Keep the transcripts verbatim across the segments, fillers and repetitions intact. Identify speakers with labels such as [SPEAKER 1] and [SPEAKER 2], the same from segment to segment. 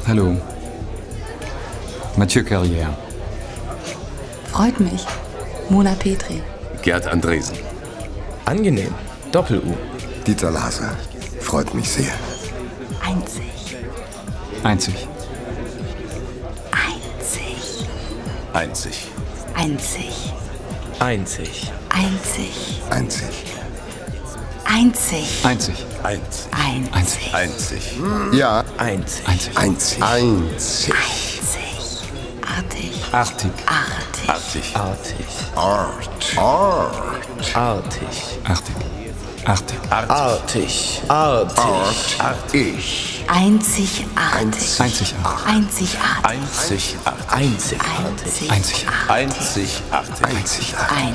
[SPEAKER 1] Hallo. Mathieu Carrière.
[SPEAKER 2] Freut mich. Mona Petri.
[SPEAKER 3] Gerd Andresen.
[SPEAKER 4] Angenehm. Doppel-U.
[SPEAKER 5] Dieter Laser. Freut mich sehr.
[SPEAKER 2] Einzig.
[SPEAKER 1] Einzig.
[SPEAKER 2] Einzig.
[SPEAKER 3] Einzig.
[SPEAKER 2] Einzig.
[SPEAKER 4] Einzig.
[SPEAKER 2] Einzig.
[SPEAKER 5] Einzig.
[SPEAKER 2] Einzig.
[SPEAKER 1] Einzig.
[SPEAKER 3] Eins.
[SPEAKER 2] Einzig.
[SPEAKER 3] Einzig.
[SPEAKER 5] Ja.
[SPEAKER 4] Einzig.
[SPEAKER 1] Einzig.
[SPEAKER 5] Einzig. Einzig.
[SPEAKER 2] Artig.
[SPEAKER 1] Artig.
[SPEAKER 2] Artig.
[SPEAKER 3] Artig.
[SPEAKER 4] Artig.
[SPEAKER 5] Art. Art.
[SPEAKER 4] Artig.
[SPEAKER 1] Artig. Artig.
[SPEAKER 4] Artig. Artig.
[SPEAKER 5] Artig.
[SPEAKER 2] Einzigartig.
[SPEAKER 1] Einzigartig.
[SPEAKER 2] Einzigartig.
[SPEAKER 4] Einzigartig.
[SPEAKER 1] Einzig.
[SPEAKER 3] Einzigartig.
[SPEAKER 5] Einzig.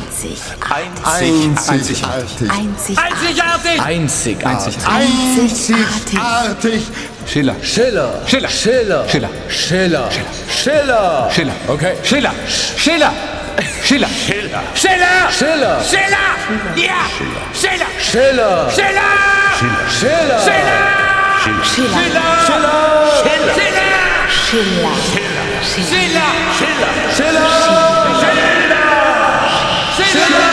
[SPEAKER 2] Einzigartig.
[SPEAKER 5] Einzigartig.
[SPEAKER 2] Einzigartig.
[SPEAKER 4] Einzigartig.
[SPEAKER 5] Einzigartig.
[SPEAKER 1] Schiller.
[SPEAKER 4] Schiller.
[SPEAKER 1] Schiller.
[SPEAKER 4] Schiller.
[SPEAKER 1] Schiller.
[SPEAKER 4] Schiller. Schiller.
[SPEAKER 1] Schiller.
[SPEAKER 4] Okay.
[SPEAKER 1] Schiller. Schiller. Schiller.
[SPEAKER 3] Schiller.
[SPEAKER 4] Schiller. Schiller.
[SPEAKER 3] Schiller. Ja. Schiller.
[SPEAKER 4] Schiller.
[SPEAKER 3] Schiller.
[SPEAKER 4] Schiller.
[SPEAKER 2] Schiller.
[SPEAKER 4] Schiller.
[SPEAKER 2] Schiller.
[SPEAKER 3] Schiller.
[SPEAKER 2] Schiller.
[SPEAKER 3] Schiller.
[SPEAKER 4] Schiller.
[SPEAKER 3] Schiller.